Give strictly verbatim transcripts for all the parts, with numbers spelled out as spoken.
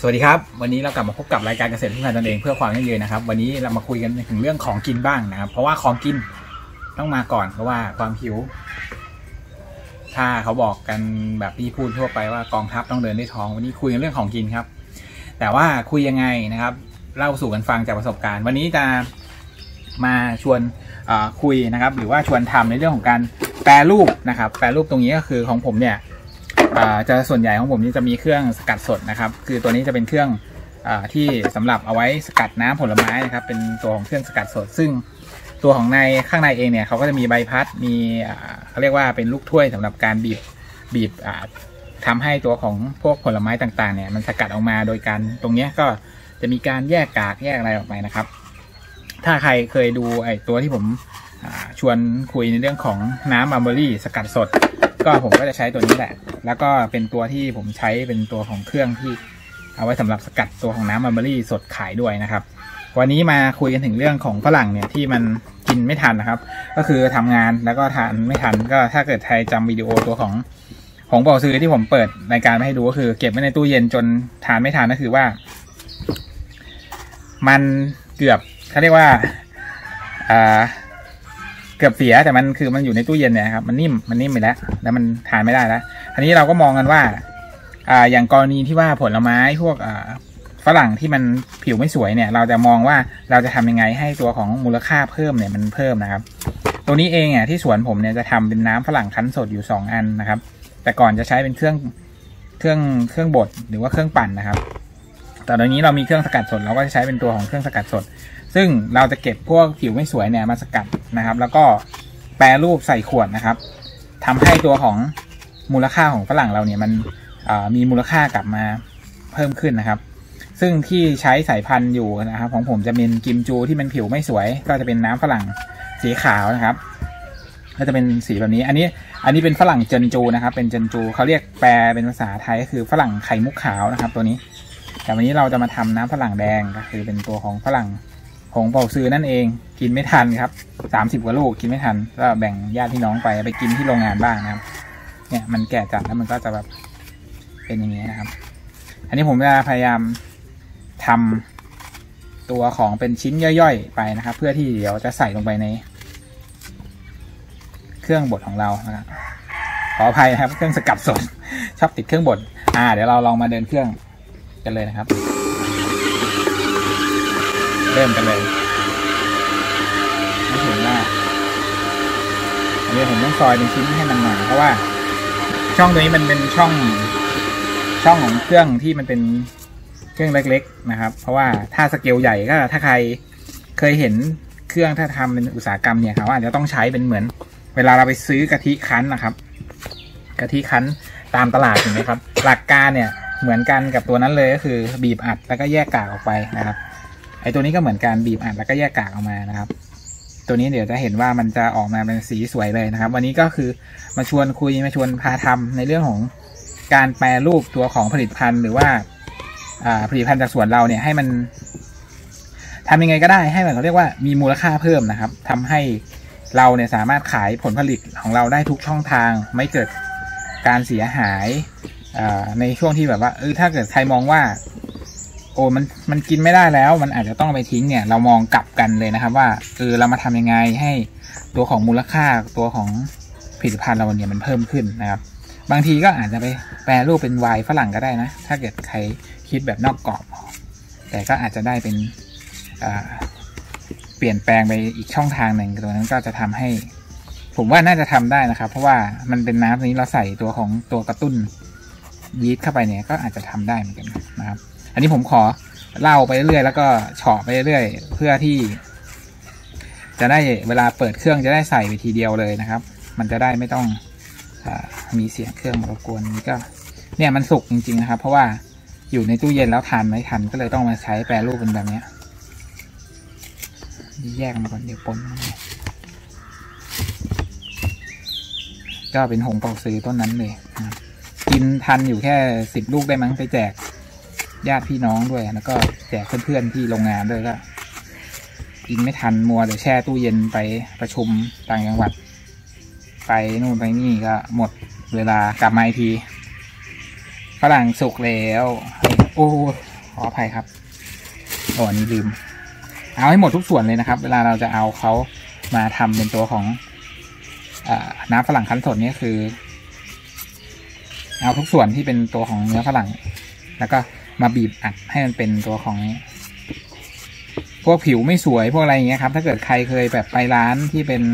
สวัสดีครับวันนี้เรากลับมาพบกับรายการเกษตรพึ่งพาตนเองเพื่อความยั่งยืนนะครับวันนี้เรามาคุยกันถึงเรื่องของกินบ้างนะครับเพราะว่าของกินต้องมาก่อนเพราะว่าความหิวถ้าเขาบอกกันแบบที่พูดทั่วไปว่ากองทัพต้องเดินด้วยท้องวันนี้คุยกันเรื่องของกินครับแต่ว่าคุยยังไงนะครับเล่าสู่กันฟังจากประสบการณ์วันนี้จะมาชวนคุยนะครับหรือว่าชวนทำในเรื่องของการแปรรูปนะครับแปรรูปตรงนี้ก็คือของผมเนี่ยจะส่วนใหญ่ของผมนี่จะมีเครื่องสกัดสดนะครับคือตัวนี้จะเป็นเครื่องอที่สำหรับเอาไว้สกัดน้ำผลไม้นะครับเป็นตัวของเครื่องสกัดสดซึ่งตัวของในข้างในเองเนี่ยเขาก็จะมีใบพัดมีเขาเรียกว่าเป็นลูกถ้วยสำหรับการบีบบีบทำให้ตัวของพวกผลไม้ต่างๆเนี่ยมันสกัดออกมาโดยการตรงนี้ก็จะมีการแยกกากแยกอะไรออกไปนะครับถ้าใครเคยดูไอ้ตัวที่ผมชวนคุยในเรื่องของน้ำมัลเบอรี่สกัดสดก็ผมก็จะใช้ตัวนี้แหละแล้วก็เป็นตัวที่ผมใช้เป็นตัวของเครื่องที่เอาไว้สำหรับสกัดตัวของน้ำมัลเบอรี่สดขายด้วยนะครับวันนี้มาคุยกันถึงเรื่องของฝรั่งเนี่ยที่มันกินไม่ทันนะครับก็คือทำงานแล้วก็ทานไม่ทันก็ถ้าเกิดใครจำวิดีโอตัวของของเป่าซื้อที่ผมเปิดรายการมาให้ดูก็คือเก็บไว้ในตู้เย็นจนทานไม่ทันก็คือว่ามันเกือบเขาเรียกว่าอ่าเกือบเสียแต่มันคือมันอยู่ในตู้เย็นเนี่ยครับมันนิ่มมันนิ่มไปแล้วแล้วมันทานไม่ได้แล้วอันนี้เราก็มองกันว่าอ่าอย่างกรณีที่ว่าผลไม้พวกอ่าฝรั่งที่มันผิวไม่สวยเนี่ยเราจะมองว่าเราจะทำยังไงให้ตัวของมูลค่าเพิ่มเนี่ยมันเพิ่มนะครับตัวนี้เองอ่ะที่สวนผมเนี่ยจะทำเป็นน้ำฝรั่งคั้นสดอยู่สองอันนะครับแต่ก่อนจะใช้เป็นเครื่องเครื่องเครื่องบดหรือว่าเครื่องปั่นนะครับแต่ตอนนี้เรามีเครื่องสกัดสดเราก็จะใช้เป็นตัวของเครื่องสกัดสดซึ่งเราจะเก็บพวกผิวไม่สวยเนี่ยมาสกัดนะครับแล้วก็แปรรูปใส่ขวดนะครับทำให้ตัวของมูลค่าของฝรั่งเราเนี่ยมันมีมูลค่ากลับมาเพิ่มขึ้นนะครับซึ่งที่ใช้สายพันธุ์อยู่นะครับของผมจะเป็นกิมจูที่มันผิวไม่สวยก็จะเป็นน้ำฝรั่งสีขาวนะครับก็จะเป็นสีแบบนี้อันนี้อันนี้เป็นฝรั่งเจินจูนะครับเป็นเจินจูเขาเรียกแปลเป็นภาษาไทยก็คือฝรั่งไข่มุกขาวนะครับตัวนี้แต่วันนี้เราจะมาทำน้ำฝรั่งแดงก็คือเป็นตัวของฝรั่งของเป่าซื้อนั่นเองกินไม่ทันครับสามสิบกว่าลูกกินไม่ทันก็แบ่งญาติพี่น้องไปไปกินที่โรงงานบ้างนะครับเนี่ยมันแก่จัดแล้วมันก็จะแบบเป็นอย่างนี้นะครับอันนี้ผมจะพยายามทำตัวของเป็นชิ้นย่อยๆไปนะครับเพื่อที่เดี๋ยวจะใส่ลงไปในเครื่องบดของเรานะครับขออภัยนะครับเครื่องสกัดสดชอบติดเครื่องบดอ่าเดี๋ยวเราลองมาเดินเครื่องกันเลยนะครับเริ่มกันเลยไม่ถึงว่าอันนี้ผมต้องซอยเป็นชิ้นให้มันหน่อยเพราะว่าช่องตัวนี้มันเป็นช่องช่องของเครื่องที่มันเป็นเครื่องเล็กๆนะครับเพราะว่าถ้าสเกลใหญ่ก็ถ้าใครเคยเห็นเครื่องถ้าทำเป็นอุตสาหกรรมเนี่ยครับอาจจะต้องใช้เป็นเหมือนเวลาเราไปซื้อกะทิคั้นนะครับกะทิคั้นตามตลาดเห็นไหมครับหลักการเนี่ยเหมือนกันกับตัวนั้นเลยก็คือบีบอัดแล้วก็แยกกากออกไปนะครับไอตัวนี้ก็เหมือนการบีบอัดแล้วก็แยกกากออกมานะครับตัวนี้เดี๋ยวจะเห็นว่ามันจะออกมาเป็นสีสวยเลยนะครับวันนี้ก็คือมาชวนคุยมาชวนพาทำในเรื่องของการแปรรูปตัวของผลิตภัณฑ์หรือว่าผลิตภัณฑ์จากสวนเราเนี่ยให้มันทำยังไงก็ได้ให้มันเขาเรียกว่ามีมูลค่าเพิ่มนะครับทำให้เราเนี่ยสามารถขายผลผลิตของเราได้ทุกช่องทางไม่เกิดการเสียหายในช่วงที่แบบว่าเออถ้าเกิดใครมองว่าโอ้มันมันกินไม่ได้แล้วมันอาจจะต้องไปทิ้งเนี่ยเรามองกลับกันเลยนะครับว่าเออเรามาทำยังไงให้ตัวของมูลค่าตัวของผลิตภัณฑ์เราเนี่ยมันเพิ่มขึ้นนะครับบางทีก็อาจจะไปแปรรูปเป็นไวน์ฝรั่งก็ได้นะถ้าเกิดใครคิดแบบนอกกรอบแต่ก็อาจจะได้เป็นเปลี่ยนแปลงไปอีกช่องทางหนึ่งตัวนั้นก็จะทำให้ผมว่าน่าจะทำได้นะครับเพราะว่ามันเป็นน้ำตัวนี้เราใส่ตัวของตัวกระตุ้นยีสต์เข้าไปเนี่ยก็อาจจะทำได้เหมือนกันนะครับอันนี้ผมขอเล่าไปเรื่อยแล้วก็เฉาะไปเรื่อยเพื่อที่จะได้เวลาเปิดเครื่องจะได้ใส่ไปทีเดียวเลยนะครับมันจะได้ไม่ต้องมีเสียงเครื่องมารบกวนนี้ก็เนี่ยมันสุกจริงๆนะครับเพราะว่าอยู่ในตู้เย็นแล้วทานไม่ทันก็เลยต้องมาใช้แปรรูปเป็นแบบนี้แยกมาก่อนเดี๋ยวปนก็เป็นหงเป่าซื้อต้นนั้นเลยนะกินทันอยู่แค่สิบลูกได้มั้งไปแจกญาติพี่น้องด้วยแล้วก็แจกเพื่อนๆที่โรงงานด้วยก็กินไม่ทันมัวเดี๋ยวแช่ตู้เย็นไปประชุมต่างจังหวัดไปนู่นไปนี่ก็หมดเวลากลับมาอีกทีฝรั่งสุกแล้วโอ้ขออภัยครับโอ้อันนี้ลืมเอาให้หมดทุกส่วนเลยนะครับเวลาเราจะเอาเขามาทำเป็นตัวของน้ำฝรั่งคั้นสดนี่คือเอาทุกส่วนที่เป็นตัวของเนื้อฝรั่งแล้วก็มาบีบอัดให้มันเป็นตัวของพวกผิวไม่สวยพวกอะไรอย่างเงี้ยครับถ้าเกิดใครเคยแบบไปร้านที่เป็น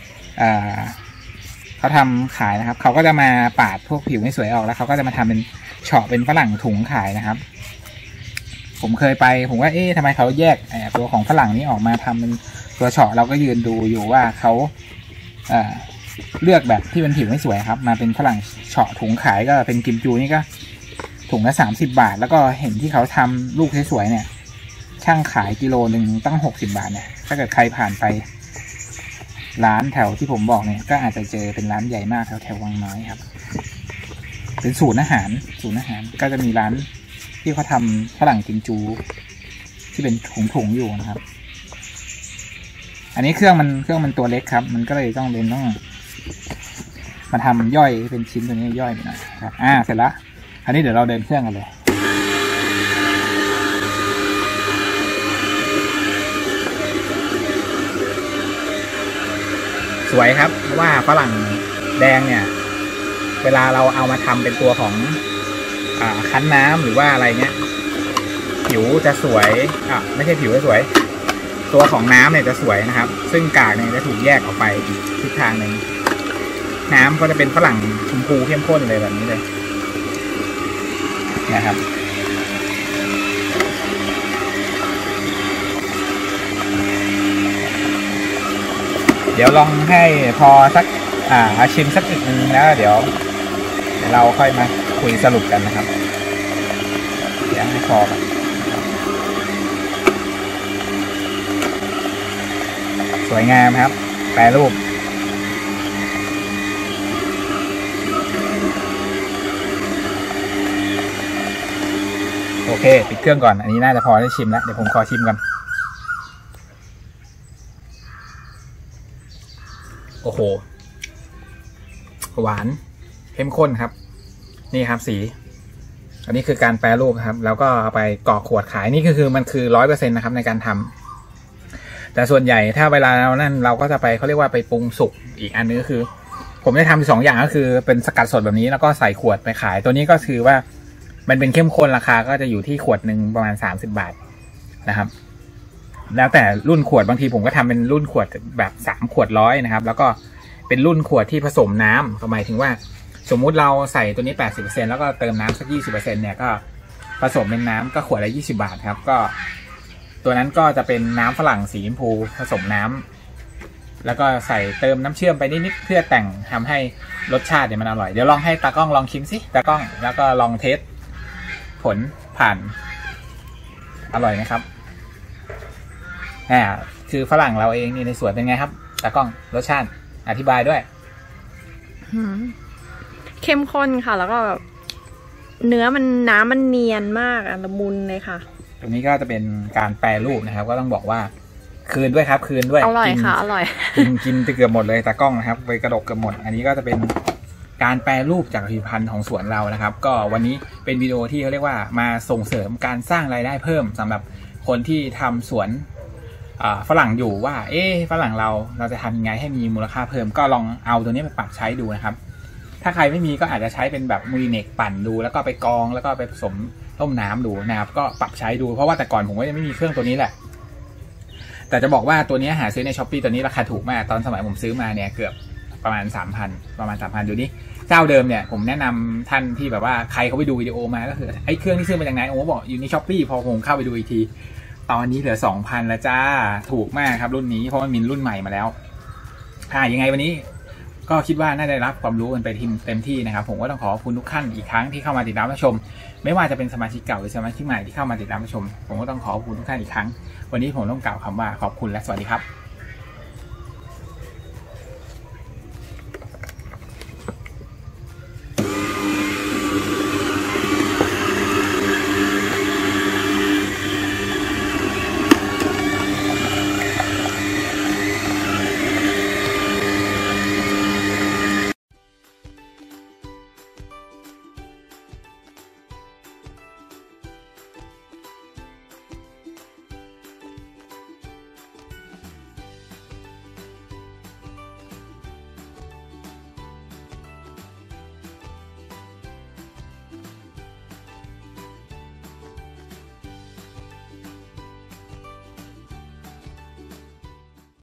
เขาทำขายนะครับเขาก็จะมาปาดพวกผิวไม่สวยออกแล้วเขาก็จะมาทำเป็นเฉาะเป็นฝรั่งถุงขายนะครับผมเคยไปผมว่าเอ๊ะทำไมเขาแยกตัวของฝรั่งนี้ออกมาทำเป็นตัวเฉาะเราก็ยืนดูอยู่ว่าเขาเอ่อเลือกแบบที่เป็นผิวไม่สวยครับมาเป็นฝรั่งเฉาะถุงขายก็เป็นกิมจูนี่ก็ถุงละสามสิบบาทแล้วก็เห็นที่เขาทำลูกสวยๆเนี่ยช่างขายกิโลหนึ่งตั้งหกสิบบาทเนี่ยถ้าเกิดใครผ่านไปร้านแถวที่ผมบอกเนี่ยก็อาจจะเจอเป็นร้านใหญ่มากแถวแถววังน้อยครับเป็นศูนย์อาหารศูนย์อาหารก็จะมีร้านที่เขาทำฝรั่งกิมจูที่เป็นถุงๆอยู่นะครับอันนี้เครื่องมันเครื่องมันตัวเล็กครับมันก็เลยต้องเป็นต้องมาทำย่อยเป็นชิ้นตัวนี้ย่อยไปหน่อยครับอ่าเสร็จแล้วอันนี้เดี๋ยวเราเดินเครื่องกันเลยสวยครับเพราะว่าฝรั่งแดงเนี่ยเวลาเราเอามาทำเป็นตัวของอ่าคั้นน้ำหรือว่าอะไรเงี้ยผิวจะสวยอ่ะไม่ใช่ผิวจะสวยตัวของน้ำเนี่ยจะสวยนะครับซึ่งกากเนี่ยจะถูกแยกออกไปอีกทิศทางหนึ่งน้ำก็จะเป็นฝรั่งชมพูเข้มข้นเลยแบบนี้เลยนะครับเดี๋ยวลองให้พอสักอ่าชิมสักอึกนึงแล้วเดี๋ยวเดี๋ยวเราค่อยมาคุยสรุปกันนะครับเดี๋ยวให้พอครับสวยงามครับแปรรูปโอเคปิดเครื่องก่อนอันนี้น่าจะพอได้ชิมแล้วเดี๋ยวผมขอชิมกันโอ้โหหวานเข้มข้นครับนี่ครับสีอันนี้คือการแปรรูปครับแล้วก็เอาไปกรอกขวดขายนี่คือคือมันคือร้อยเปอร์เซ็นต์นะครับในการทำแต่ส่วนใหญ่ถ้าเวลาเรานั่นเราก็จะไปเขาเรียกว่าไปปรุงสุกอีกอันนึงก็คือผมได้ทำสองอย่างก็คือเป็นสกัดสดแบบนี้แล้วก็ใส่ขวดไปขายตัวนี้ก็คือว่ามันเป็นเข้มข้นราคาก็จะอยู่ที่ขวดหนึ่งประมาณสามสิบบาทนะครับแล้วแต่รุ่นขวดบางทีผมก็ทำเป็นรุ่นขวดแบบสามขวดร้อยนะครับแล้วก็เป็นรุ่นขวดที่ผสมน้ำก็หมายถึงว่าสมมุติเราใส่ตัวนี้ แปดสิบเปอร์เซ็นต์ แล้วก็เติมน้ำสัก ยี่สิบเปอร์เซ็นต์ เนี่ยก็ผสมเป็นน้ำก็ขวดละยี่สิบบาทครับก็ตัวนั้นก็จะเป็นน้ำฝรั่งสีชมพูผสมน้ำแล้วก็ใส่เติมน้ำเชื่อมไปนิดๆเพื่อแต่งทำให้รสชาติเนี่ยมันอร่อยเดี๋ยวลองให้ตากล้องลองชิมสิตากล้องแล้วก็ลองเทสผลผ่านอร่อยไหมครับอ่าคือฝรั่งเราเองนี่ในสวนเป็นไงครับตากล้องรสชาติอธิบายด้วยเข้มข้นค่ะแล้วก็แบบเนื้อมันน้ำมันเนียนมากอ่ะละมุนเลยค่ะตรงนี้ก็จะเป็นการแปรรูปนะครับก็ต้องบอกว่าคืนด้วยครับคืนด้วยอร่อยค่ะอร่อยกินกินเกือบหมดเลยตากล้องนะครับไปกระดกเกือบหมดอันนี้ก็จะเป็นการแปรรูปจากผลิตภัณฑ์ของสวนเรานะครับก็วันนี้เป็นวิดีโอที่เขาเรียกว่ามาส่งเสริมการสร้างรายได้เพิ่มสำหรับคนที่ทำสวนฝรั่งอยู่ว่าเอ๊ะฝรั่งเราเราจะทำยังไงให้มีมูลค่าเพิ่มก็ลองเอาตัวนี้ไปปรับใช้ดูนะครับถ้าใครไม่มีก็อาจจะใช้เป็นแบบมูลิเนกปั่นดูแล้วก็ไปกรองแล้วก็ไปผสมต้มน้ำดูนะครับก็ปรับใช้ดูเพราะว่าแต่ก่อนผมก็ยังไม่มีเครื่องตัวนี้แหละแต่จะบอกว่าตัวนี้หาซื้อใน ช้อปปี้ ตัวนี้ราคาถูกมากตอนสมัยผมซื้อมาเนี่ยเกือบประมาณ สามพัน ประมาณ สามพัน ดูนี่เจ้าเดิมเนี่ยผมแนะนำท่านที่แบบว่าใครเขาไปดูวิดีโอมาก็คือไอ้เครื่องที่ซื้อมาจากไหนโอ้บอกอยู่ใน ช้อปปี้ พอผมเข้าไปดูอีกทีตอนนี้เหลือ สองพัน แล้วจ้าถูกมากครับรุ่นนี้เพราะมันมีรุ่นใหม่มาแล้วถ้ายังไงวันนี้ก็คิดว่าน่าได้รับความรู้กันไปเต็มที่นะครับผมก็ต้องขอขอบคุณทุกท่านอีกครั้งที่เข้ามาติดตามรับชมไม่ว่าจะเป็นสมาชิกเก่าหรือสมาชิกใหม่ที่เข้ามาติดตามรับชมผมก็ต้องขอขอบคุณทุกท่านอีกครั้งวันนี้ผมต้องกล่าวคำว่าขอบคุณและสวัสดีครับ